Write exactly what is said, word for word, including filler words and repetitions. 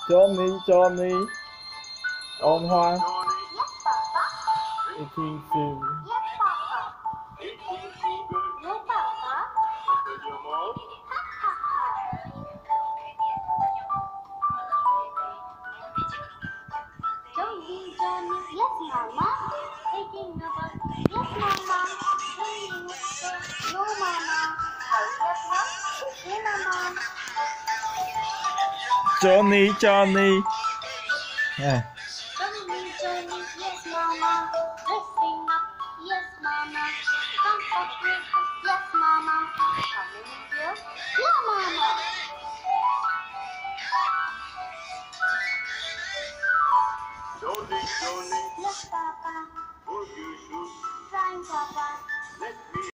Johnny, Johnny. Ôn hoa. Eating soon. Johnny, Johnny, yes, Mama. Taking a bus, yes, Mama. Playing with the, no, Mama. Hurry up, Mom. Okay, Mama. Johnny, Johnny. Yeah.